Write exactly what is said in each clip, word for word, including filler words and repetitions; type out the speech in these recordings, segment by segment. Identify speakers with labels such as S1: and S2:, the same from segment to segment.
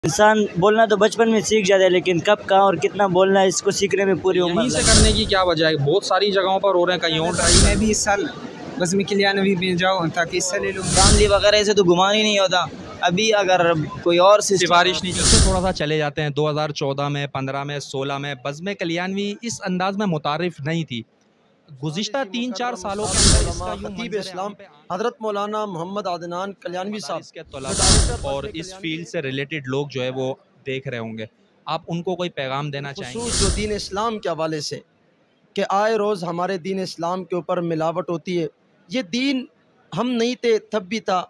S1: इंसान बोलना तो बचपन में सीख जाता है, लेकिन कब कहाँ और कितना बोलना है इसको सीखने में पूरी उम्र
S2: यहीं से करने की क्या वजह है? बहुत सारी जगहों पर हो रहे हैं, कहीं और ड्राइव।
S3: मैं भी इस साल बस में कल्याण भी मिल जाऊँ ताकि इससे ले लूँ।
S4: गांधी वगैरह से तो घुमान ही नहीं होता। अभी अगर कोई और
S2: सिफारिश नहीं करते, थोड़ा सा चले जाते हैं। दो हज़ार चौदह में, पंद्रह में, सोलह में बज़्म कल्याणवी इस अंदाज में मुतारिफ नहीं थी। गुज़िश्ता तीन चार सालों के अंदर
S5: खतीब इस्लाम हज़रत मौलाना मोहम्मद अदनान कल्याणवी साहब
S2: के तलबा और इस फील्ड से रिलेटेड लोग जो है वो देख रहे होंगे, आप उनको कोई पैगाम देना चाहेंगे?
S5: जो दीन इस्लाम के हवाले से कि आए रोज़ हमारे दीन इस्लाम के ऊपर मिलावट होती है। ये दीन हम नहीं थे तब भी था।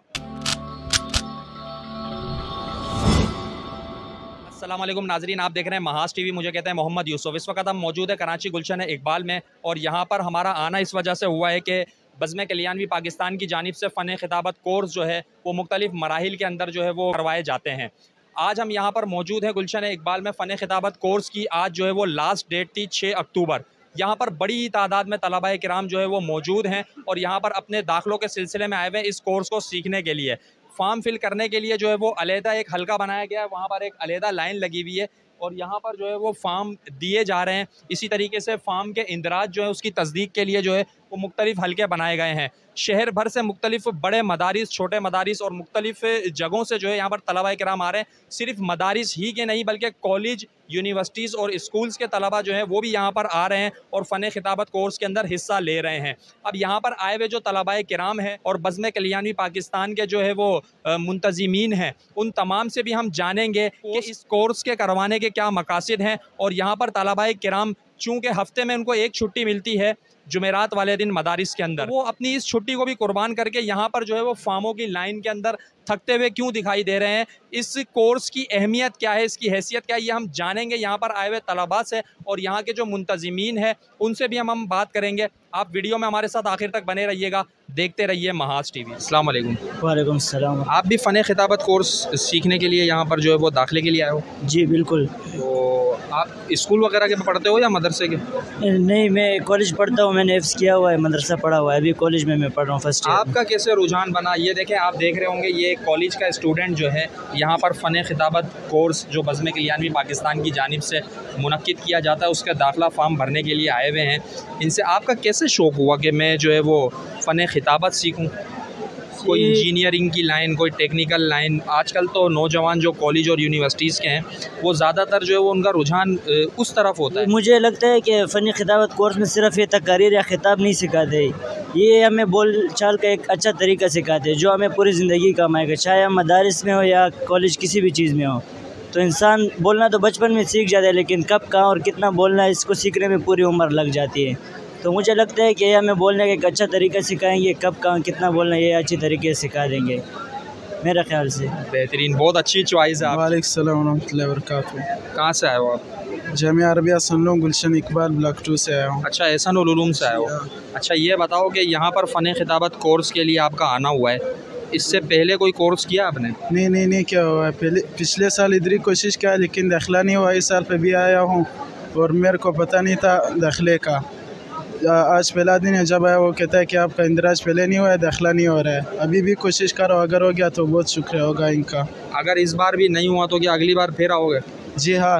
S2: अस्सलामुअलैकुम नाजरीन, आप देख रहे हैं महाज टीवी। मुझे कहते हैं मोहम्मद यूसुफ। इस वक्त हम मौजूद है कराची गुलशन इकबाल में, और यहाँ पर हमारा आना इस वजह से हुआ है कि बज़्म कल्याणवी पाकिस्तान की जानिब से फ़न खिताबत कोर्स जो है वो मुख्तलिफ मराहिल के अंदर जो है वो करवाए जाते हैं। आज हम यहाँ पर मौजूद हैं गुलशन इकबाल में। फ़न खिताबत कोर्स की आज जो है वो लास्ट डेट थी छः अक्टूबर। यहाँ पर बड़ी तादाद में तलबा किराम जो है वो मौजूद हैं और यहाँ पर अपने दाखिलों के सिलसिले में आए हुए हैं इस कोर्स को सीखने के लिए। फॉर्म फिल करने के लिए जो है वो अलहदा एक हल्का बनाया गया है, वहाँ पर एक अलहदा लाइन लगी हुई है और यहाँ पर जो है वो फॉर्म दिए जा रहे हैं। इसी तरीके से फॉर्म के इंदराज जो है उसकी तस्दीक के लिए जो है वो मुख्तलिफ हल्के बनाए गए हैं। शहर भर से मुख्तलिफ बड़े मदारिस, छोटे मदारिस और मुख्तलिफ जगहों से जो है यहाँ पर तलबा किराम आ रहे हैं। सिर्फ मदारिस ही के नहीं बल्कि कॉलेज, यूनिवर्सिटीज़ और स्कूल्स के तलबा जो हैं वो भी यहाँ पर आ रहे हैं और फ़न खिताबत कोर्स के अंदर हिस्सा ले रहे हैं। अब यहाँ पर आए हुए जो तलबा किराम हैं और बज़्म कल्याणवी पाकिस्तान के जो है वो मुंतज़िमीन हैं, उन तमाम से भी हम जानेंगे कि इस कोर्स के करवाने के क्या मकासद हैं। और यहाँ पर तलबा किराम चूँकि हफ्ते में उनको एक छुट्टी मिलती है जुमेरात वाले दिन मदारिस के अंदर, वो अपनी इस छुट्टी को भी कुर्बान करके यहाँ पर जो है वो फार्मों की लाइन के अंदर थकते हुए क्यों दिखाई दे रहे हैं। इस कोर्स की अहमियत क्या है, इसकी हैसियत क्या है, ये हम जानेंगे यहाँ पर आए हुए तलबा से और यहाँ के जो मुंतज़िमीन हैं उनसे भी हम हम बात करेंगे। आप वीडियो में हमारे साथ आखिर तक बने रहिएगा, देखते रहिए महाज टीवी। अस्सलाम वालेकुम।
S1: वालेकुम सलाम।
S2: आप भी फ़न खिताबत कोर्स सीखने के लिए यहाँ पर जो है वो दाखिले के लिए आए हो?
S1: जी बिल्कुल।
S2: तो आप स्कूल वगैरह के पढ़ते हो या मदरसे के?
S1: नहीं, मैं कॉलेज पढ़ता हूँ, मैंने एफ्स किया हुआ है, मदरसा पढ़ा हुआ है, अभी कॉलेज में मैं पढ़ रहा हूँ फर्स्ट ईयर।
S2: आपका कैसे रुझान बना? ये देखें, आप देख रहे होंगे ये कॉलेज का स्टूडेंट जो है यहाँ पर फ़न खिताबत कोर्स जो बज़्म कल्याणवी पाकिस्तान की जानिब से मुनक्किद किया जाता है उसका दाखिला फ़ार्म भरने के लिए आए हुए हैं। इनसे आपका कैसे शौक़ हुआ कि मैं जो है वो फ़न खिताबत सीखूँ? कोई इंजीनियरिंग की लाइन, कोई टेक्निकल लाइन? आजकल तो नौजवान जो कॉलेज और यूनिवर्सिटीज़ के हैं वो ज़्यादातर जो है वो उनका रुझान उस तरफ होता है।
S1: मुझे लगता है कि फ़न खिताबत कोर्स में सिर्फ ये तकारीर या खिताब नहीं सिखाते, ये हमें बोल चाल का एक अच्छा तरीका सिखाते हैं जो हमें पूरी ज़िंदगी काम आएगा, चाहे हम मदारिस में हो या कॉलेज किसी भी चीज़ में हो। तो इंसान बोलना तो बचपन में सीख जाता है, लेकिन कब कहाँ और कितना बोलना है इसको सीखने में पूरी उम्र लग जाती है। तो मुझे लगता है कि ये हमें बोलने का एक अच्छा तरीका सिखाएंगे, कब कहाँ कितना बोलना है ये अच्छी तरीके से सिखा देंगे मेरे ख्याल से।
S2: बेहतरीन, बहुत अच्छी चॉइस है।
S6: वालेकुम सलाम व रहमतुल्लाहि व बरकातुहू।
S2: कहाँ से आए हो आप?
S6: जामिया अरबिया सनलों गुलशन इकबाल ब्लॉक टू से आया हूँ।
S2: अच्छा, एहसान उल उलूम से आए हो। अच्छा, ये बताओ कि यहाँ पर फ़न खिताबत कोर्स के लिए आपका आना हुआ है, इससे पहले कोई कोर्स किया आपने?
S6: नहीं नहीं नहीं क्या हुआ है, पहले पिछले साल इधर ही कोशिश किया लेकिन दाखिला नहीं हुआ। इस साल पे भी आया हूँ और मेरे को पता नहीं था दाखिले का। आज पहला दिन है जब आया, वो कहता है कि आपका इंदराज पहले नहीं हुआ है, दाखिला नहीं हो रहा है। अभी भी कोशिश करो, अगर हो गया तो बहुत शुक्रिया होगा इनका।
S2: अगर इस बार भी नहीं हुआ तो क्या अगली बार फिर आओगे?
S6: जी हाँ,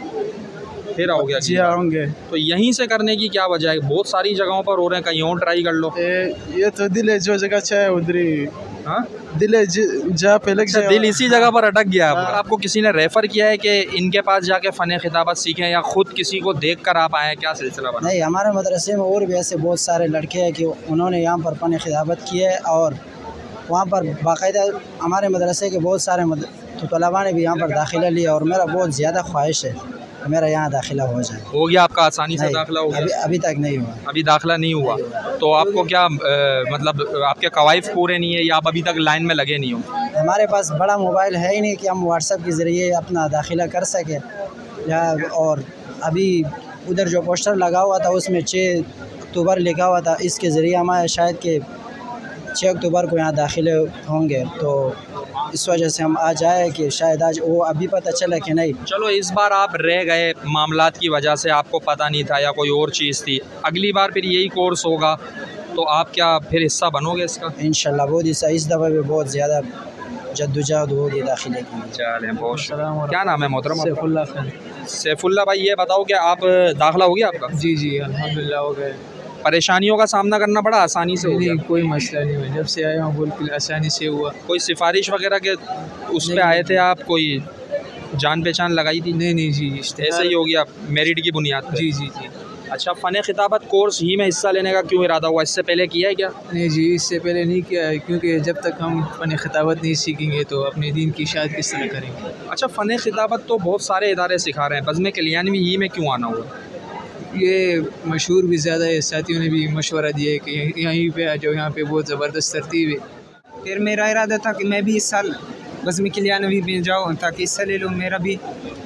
S2: फिर आओगे?
S6: जी हाँ होंगे।
S2: तो यहीं से करने की क्या वजह है? बहुत सारी जगहों पर हो रहे हैं, कहीं और ट्राई कर लो।
S6: ए, ये तो दिल है, जो जगह चाहे उधर ही।
S2: हाँ,
S6: दिल है जहाँ पहले
S2: अच्छा, दिल इसी जगह पर अटक गया। हाँ। आपको किसी ने रेफ़र किया है कि इनके पास जाके फ़न खिताबत सीखें या ख़ुद किसी को देख कर आप आए, क्या सिलसिला बना?
S7: नहीं, हमारे मदरसे में और भी ऐसे बहुत सारे लड़के हैं कि उन्होंने यहाँ पर फ़न खिताबत की है और वहाँ पर बाकायदा हमारे मदरसे के बहुत सारे मद... तो तलबा ने भी यहाँ पर दाखिला लिया और मेरा बहुत ज़्यादा ख्वाहिश है मेरा यहाँ दाखिला हो जाए।
S2: हो गया आपका? आसानी से दाखिला हो गया?
S7: अभी अभी तक नहीं हुआ।
S2: अभी दाखिला नहीं हुआ, तो आपको क्या आ, मतलब आपके कवाइफ पूरे नहीं है या आप अभी तक लाइन में लगे नहीं हो?
S7: हमारे पास बड़ा मोबाइल है ही नहीं कि हम व्हाट्सएप के ज़रिए अपना दाखिला कर सकें या। और अभी उधर जो पोस्टर लगा हुआ था उसमें छः अक्टूबर लिखा हुआ था, इसके ज़रिए हमारे शायद के छः अक्टूबर को यहाँ दाखिले होंगे, तो इस वजह से हम आज आए कि शायद आज वो अभी पता चला कि नहीं।
S2: चलो, इस बार आप रह गए मामलात की वजह से, आपको पता नहीं था या कोई और चीज़ थी, अगली बार फिर यही कोर्स होगा तो आप क्या फिर हिस्सा बनोगे इसका?
S7: इंशाल्लाह बहुत हिस्सा, इस दफ़ा भी बहुत ज़्यादा जद्दोजहद होगी दाखिले की।
S2: चलें, बहुत शुक्रिया। क्या नाम है मोहतरम?
S8: सैफुल्लाह खान।
S2: सैफुल्लाह भाई, ये बताओ कि आप दाखिला हो गया आपका?
S8: जी जी अल्हम्दुलिल्लाह हो गए।
S2: परेशानियों का सामना करना पड़ा, आसानी से हो गया?
S8: नहीं, कोई मसला नहीं हुआ, जब से आया हूँ बिल्कुल आसानी से हुआ।
S2: कोई सिफारिश वगैरह के उस पे आए थे आप, कोई जान पहचान लगाई थी?
S8: नहीं नहीं जी,
S2: ऐसे ही हो गया मेरिट की बुनियाद पे?
S8: जी जी जी।
S2: अच्छा, फ़न खिताबत कोर्स ही में हिस्सा लेने का क्यों इरादा हुआ? इससे पहले किया है क्या?
S8: नहीं जी, इससे पहले नहीं किया है, क्योंकि जब तक हम फ़न खिताबत नहीं सीखेंगे तो अपने दीन की शायद किस तरह करेंगे।
S2: अच्छा, फ़न खिताबत तो बहुत सारे इदारे सिखा रहे हैं, बज़्म कल्याणवी ही में क्यों आना हुआ?
S8: ये मशहूर भी ज़्यादा है, साथियों ने भी मशवरा दिया है कि यहीं पे आ जाओ, यहाँ पे बहुत ज़बरदस्त तरतीब है।
S3: फिर मेरा इरादा था कि मैं भी इस साल बज़्म कल्याणवी में जाऊँ ताकि हिस्सा ले लूँ, मेरा भी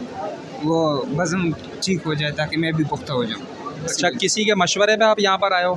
S3: वो बज़्म ठीक हो जाए ताकि मैं भी पुख्ता हो जाऊँ।
S2: अच्छा, किसी के मशवरे पे आप यहाँ पर आए हो?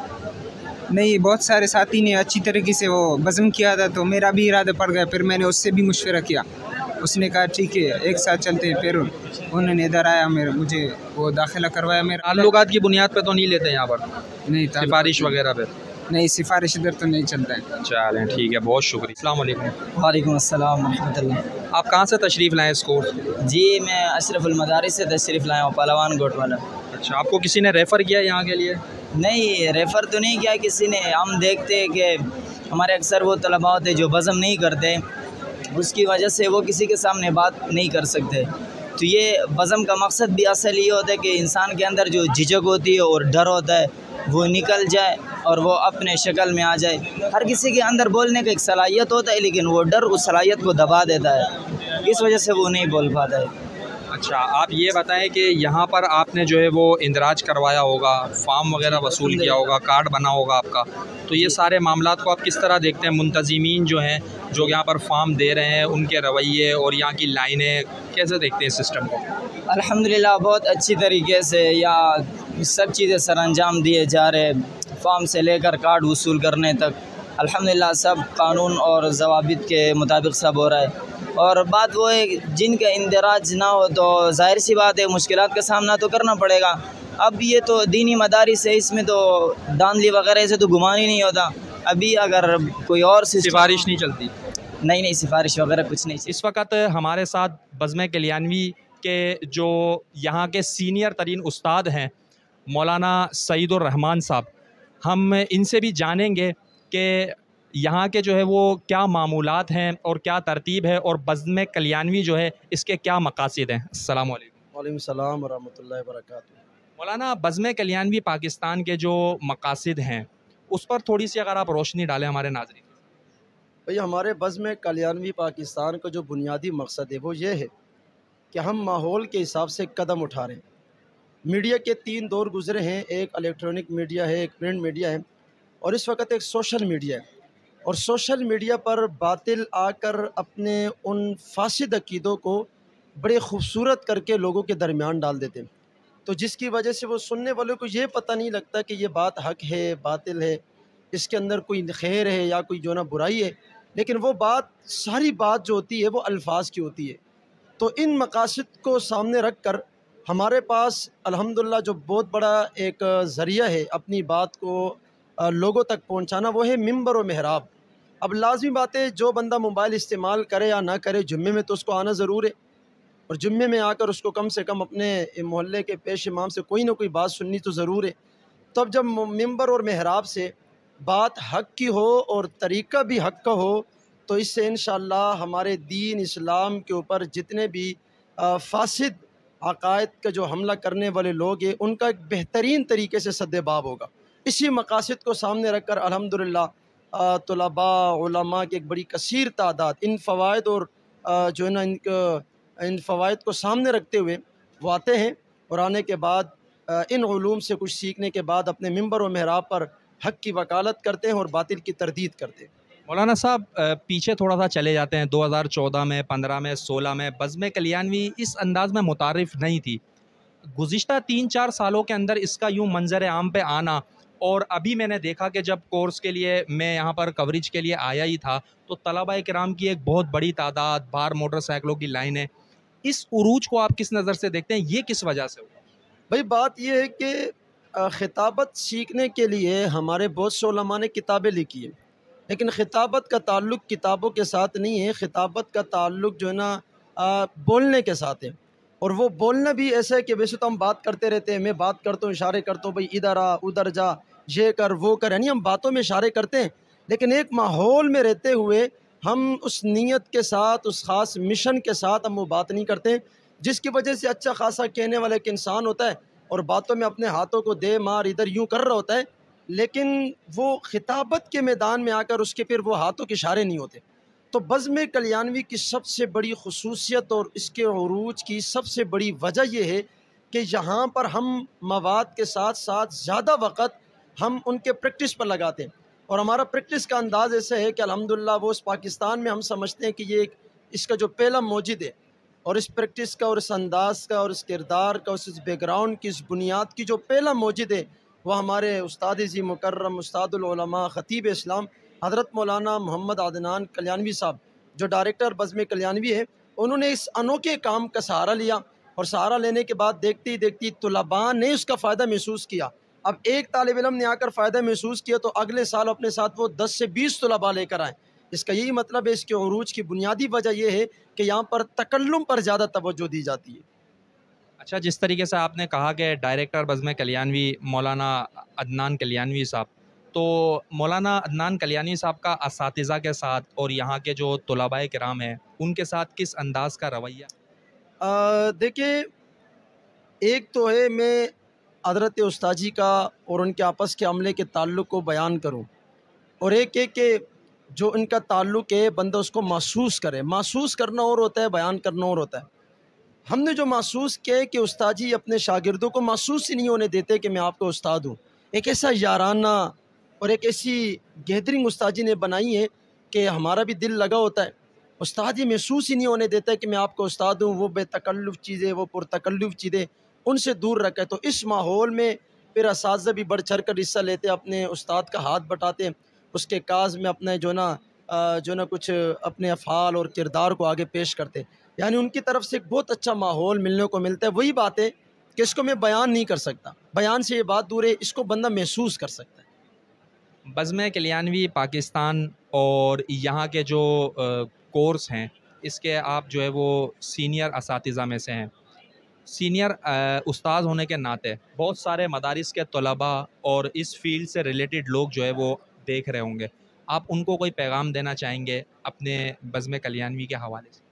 S3: नहीं, बहुत सारे साथी ने अच्छी तरीके से वो बज़्म किया था तो मेरा भी इरादा पड़ गया। फिर मैंने उससे भी मशवरा किया, उसने कहा ठीक है एक साथ चलते हैं। फिर उन्होंने इधर आया, मेरे मुझे वो दाखिला करवाया। मेरा
S2: ताल्लुकात की बुनियाद पे तो नहीं लेते यहाँ पर?
S3: नहीं,
S2: सिफारिश वगैरह पे
S3: नहीं, सिफारिश इधर तो नहीं चलता है।
S2: चलें, ठीक है, बहुत शुक्रिया। अस्सलाम वालेकुम।
S7: वालेकुम अस्सलाम रहमतुल्लाह।
S2: आप कहाँ से तशरीफ़ लाए इस कोर्स?
S7: जी, मैं अशरफुल मदारिस से तशरीफ़ लाया हूँ, पहलवान गोट वाला।
S2: अच्छा, आपको किसी ने रेफ़र किया यहाँ के लिए?
S7: नहीं, रेफ़र तो नहीं किया किसी ने। हम देखते हैं कि हमारे अक्सर वो तलबा होते जो बज़्म नहीं करते, उसकी वजह से वो किसी के सामने बात नहीं कर सकते। तो ये बज़्म का मकसद भी असल ये होता है कि इंसान के अंदर जो झिझक होती है और डर होता है वो निकल जाए और वो अपने शक्ल में आ जाए। हर किसी के अंदर बोलने का एक सलाहियत होता है, लेकिन वो डर उस सलाहियत को दबा देता है, इस वजह से वो नहीं बोल पाता है।
S2: अच्छा, आप ये बताएं कि यहाँ पर आपने जो है वो इंदराज करवाया होगा, फार्म वगैरह वसूल किया होगा, कार्ड बना होगा आपका, तो ये सारे मामलात को आप किस तरह देखते हैं? मुंतज़िमीन जो हैं, जो यहाँ पर फार्म दे रहे हैं, उनके रवैये और यहाँ की लाइनें कैसे देखते हैं सिस्टम को?
S7: अल्हम्दुलिल्लाह बहुत अच्छी तरीके से या सब चीज़ें सर अंजाम दिए जा रहे, फार्म से लेकर कार्ड वसूल करने तक अल्हम्दुलिल्लाह सब कानून और ज़वाबित के मुताबिक सब हो रहा है। और बात वो है जिनका इंदराज ना हो तो ज़ाहिर सी बात है मुश्किलात का सामना तो करना पड़ेगा। अब ये तो दीनी मदारिस है, इसमें तो धांधली वगैरह से तो गुमान ही नहीं होता। अभी अगर कोई और
S2: सिफारिश नहीं चलती?
S7: नहीं नहीं, सिफारिश वगैरह कुछ नहीं।
S2: इस वक्त हमारे साथ बज़्म कल्याणवी के जो यहाँ के सीनियर तरीन उस्ताद हैं मौलाना सईदुर रहमान साहब, हम इनसे भी जानेंगे कि यहाँ के जो है वो क्या मामूलात हैं और क्या तरतीब है और बज़्म कल्याणवी जो है इसके क्या मकासद हैं। अस्सलाम वालेकुम।
S5: वालेकुम सलाम व रहमतुल्लाहि व बरकातुहू।
S2: मौलाना, बज़्म कल्याणवी पाकिस्तान के जो मकासद हैं उस पर थोड़ी सी अगर आप रोशनी डालें हमारे नाज़रीन।
S5: भाई, हमारे बज़्म कल्याणवी पाकिस्तान का जो बुनियादी मकसद है वो ये है कि हम माहौल के हिसाब से कदम उठा रहे हैं। मीडिया के तीन दौर गुजरे हैं, एक इलेक्ट्रॉनिक मीडिया है, एक प्रिंट मीडिया है और इस वक्त एक सोशल मीडिया है। और सोशल मीडिया पर बातिल आकर अपने उन फासिद अकीदों को बड़े खूबसूरत करके लोगों के दरमियान डाल देते हैं, तो जिसकी वजह से वो सुनने वालों को ये पता नहीं लगता कि ये बात हक है, बातिल है, इसके अंदर कोई खैर है या कोई जो ना बुराई है। लेकिन वो बात, सारी बात जो होती है वो अल्फाज की होती है। तो इन मकासद को सामने रख कर हमारे पास अल्हम्दुलिल्लाह जो बहुत बड़ा एक ज़रिया है अपनी बात को लोगों तक पहुंचाना, वो है मिंबर और महराब। अब लाजमी बात है, जो बंदा मोबाइल इस्तेमाल करे या ना करे, जुम्मे में तो उसको आना ज़रूर है और जुम्मे में आकर उसको कम से कम अपने मोहल्ले के पेश इमाम से कोई ना कोई बात सुननी तो ज़रूर है। तब जब मिंबर और महराब से बात हक़ की हो और तरीक़ा भी हक़ का हो तो इससे इंशाअल्लाह हमारे दीन इस्लाम के ऊपर जितने भी फासिद अक़ायद का जो हमला करने वाले लोग हैं उनका एक बेहतरीन तरीके से सद्देबाब होगा। इसी मकासद को सामने रख कर अल्हम्दुलिल्लाह तुलबा उलमा की एक बड़ी कसीर तादाद इन फ़वाइद और जो है ना इनका इन फ़वाइद को सामने रखते हुए वो आते हैं और आने के बाद इन उलूम से कुछ सीखने के बाद अपने मिंबर और महराब पर हक़ की वकालत करते हैं और बातिल की तरदीद करते हैं।
S2: मौलाना साहब, पीछे थोड़ा सा चले जाते हैं, दो हज़ार चौदह में, पंद्रह में, सोलह में बज़्म कल्याणवी इस अंदाज़ में मुतारिफ़ नहीं थी। गुज़िश्ता तीन चार सालों के अंदर इसका यूँ मंजर आम पे आना, और अभी मैंने देखा कि जब कोर्स के लिए मैं यहाँ पर कवरेज के लिए आया ही था तो तलबा किराम की एक बहुत बड़ी तादाद, बाहर मोटरसाइकिलों की लाइनें, इस उरूज को आप किस नज़र से देखते हैं? ये किस वजह से हुआ?
S5: भाई, बात यह है कि ख़िताबत सीखने के लिए हमारे बहुत से उलमा ने किताबें लिखी हैं, लेकिन खिताबत का ताल्लुक़ किताबों के साथ नहीं है, खिताबत का ताल्लुक़ जो है ना आ, बोलने के साथ है। और वो बोलना भी ऐसा है कि वैसे तो हम बात करते रहते हैं, मैं बात करता हूँ, इशारे करता हूँ, भाई इधर आ, उधर जा, ये कर, वो कर, यानी हम बातों में इशारे करते हैं, लेकिन एक माहौल में रहते हुए हम उस नीयत के साथ, उस ख़ास मिशन के साथ हम वो बात नहीं करते, जिसकी वजह से अच्छा खासा कहने वाला एक इंसान होता है और बातों में अपने हाथों को दे मार इधर यूँ कर रहा होता है, लेकिन वो खिताबत के मैदान में आकर उसके फिर वो हाथों के इशारे नहीं होते। तो बज़्म कल्याणवी की सबसे बड़ी ख़ुसूसियत और इसके उरूज की सबसे बड़ी वजह यह है कि यहाँ पर हम मवाद के साथ साथ ज़्यादा वक़्त हम उनके प्रैक्टिस पर लगाते हैं। और हमारा प्रैक्टिस का अंदाज़ ऐसा है कि अल्हम्दुलिल्लाह वो उस पाकिस्तान में हम समझते हैं कि ये एक इसका जो पहला मौजिद है, और इस प्रैक्टिस का और इस अंदाज़ का और इस किरदार का, उस बैकग्राउंड की, इस बुनियाद की जो पहला मौजिद है, वह हमारे उस्ताद जी मुकर्रम उस्तादुल उलमा ख़तीब इस्लाम हज़रत मौलाना मोहम्मद अदनान कल्याणवी साहब, जो डायरेक्टर बज़्म कल्याणवी है, उन्होंने इस अनोखे काम का सहारा लिया। और सहारा लेने के बाद देखती ही देखती तुलबा ने उसका फ़ायदा महसूस किया। अब एक तालिब इल्म ने आकर फ़ायदा महसूस किया तो अगले साल अपने साथ वो दस से बीस तुलबा लेकर आए। इसका यही मतलब है, इसके उरूज की बुनियादी वजह यह है कि यहाँ पर तकल्लुम पर ज़्यादा तवज्जो दी जाती है।
S2: अच्छा, जिस तरीके से आपने कहा कि डायरेक्टर बज़्म कल्याणवी मौलाना अदनान कल्याणवी साहब, तो मौलाना अदनान कल्याणी साहब का असातिज़ा के साथ और यहाँ के जो तुलबाए किराम हैं उनके साथ किस अंदाज़ का रवैया?
S5: देखिए, एक तो है मैं हज़रत उस्ताद जी का और उनके आपस के अमले के ताल्लुक़ को बयान करूँ, और एक एक के जो इनका ताल्लुक़ है बंदा उसको महसूस करे। महसूस करना और होता है, बयान करना और होता है। हमने जो महसूस किया है कि उस्ताद जी अपने शागिर्दों को महसूस ही नहीं होने देते कि मैं आपका उस्ताद हूँ। एक ऐसा याराना और एक ऐसी गैदरिंग उस्ताद जी ने बनाई है कि हमारा भी दिल लगा होता है। उस्ताद जी महसूस ही नहीं होने देता कि मैं आपका उस्ताद हूँ। वो बेतकल्लुफ़ चीज़ें, वो पुरतकल्लुफ़ चीज़ें उनसे दूर रखे। तो इस माहौल में फिर असातिज़ा भी बढ़ चढ़ कर हिस्सा लेते, अपने उस्ताद का हाथ बटाते, उसके काज में अपने जो ना जो ना कुछ अपने अफ़ाल और किरदार को आगे पेश करते। यानी उनकी तरफ से एक बहुत अच्छा माहौल मिलने को मिलता है। वही बात है कि इसको मैं बयान नहीं कर सकता, बयान से ये बात दूर है, इसको बंदा महसूस कर सकता है।
S2: बज़्म कल्याणवी पाकिस्तान और यहाँ के जो कोर्स हैं, इसके आप जो है वो सीनियर असातिज़ा में से हैं। सीनियर उस्ताद होने के नाते बहुत सारे मदारिस के तलबा और इस फील्ड से रिलेटेड लोग जो है वो देख रहे होंगे, आप उनको कोई पैगाम देना चाहेंगे अपने बज़्म कल्याणवी के हवाले से?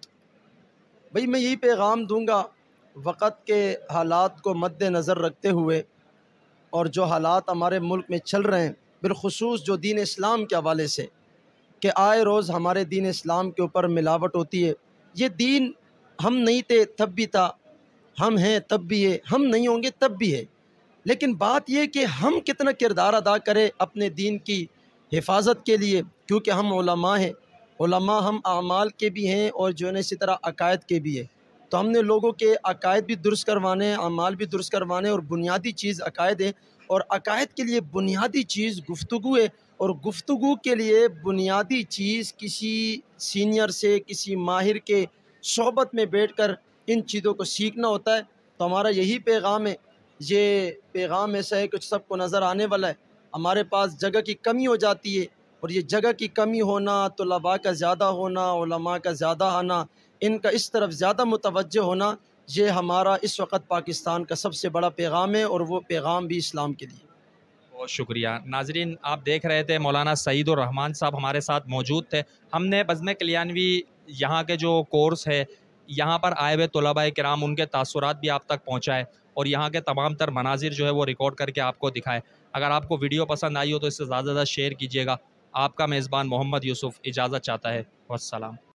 S5: भाई मैं यही पैगाम दूंगा, वक़्त के हालात को मद्देनज़र रखते हुए और जो हालात हमारे मुल्क में चल रहे हैं, बिलख़ुसूस जो दीन इस्लाम के हवाले से, कि आए रोज़ हमारे दीन इस्लाम के ऊपर मिलावट होती है। ये दीन हम नहीं थे तब भी था, हम हैं तब भी है, हम नहीं होंगे तब भी है। लेकिन बात यह कि हम कितना किरदार अदा करें अपने दीन की हिफाजत के लिए, क्योंकि हम उलमा हैं। उलमा हम आमाल के भी हैं और जो है ना इसी तरह अकायद के भी है। तो हमने लोगों के अकायद भी दुरुस्त करवाने हैं, आमाल भी दुरुस्त करवाने, और बुनियादी चीज़ अकायद है। और अकायद के लिए बुनियादी चीज़ गुफ्तगू है, और गुफ्तगू के लिए बुनियादी चीज़ किसी सीनियर से, किसी माहिर के सोहबत में बैठ कर इन चीज़ों को सीखना होता है। तो हमारा यही पैगाम है। ये पैगाम ऐसा है कुछ सबको नज़र आने वाला है। हमारे पास जगह की कमी हो जाती है, और ये जगह की कमी होना, तुलबा का ज़्यादा होना, उलमा का ज़्यादा आना, इनका इस तरफ ज़्यादा मुतवज्जह होना, ये हमारा इस वक्त पाकिस्तान का सबसे बड़ा पैगाम है, और वो पैगाम भी इस्लाम के लिए।
S2: बहुत शुक्रिया। नाजरीन, आप देख रहे थे मौलाना सईदुर रहमान साहब हमारे साथ मौजूद थे। हमने बज़्म कल्याणवी यहाँ के जो कोर्स है, यहाँ पर आए हुए तुलबाए किराम, उनके तासुरात भी आप तक पहुँचाए और यहाँ के तमाम तर मनाजिर जो है वो रिकॉर्ड करके आपको दिखाए। अगर आपको वीडियो पसंद आई हो तो इससे ज़्यादा से ज़्यादा शेयर कीजिएगा। आपका मेज़बान मोहम्मद यूसुफ़ इजाज़त चाहता है। वस्सलाम।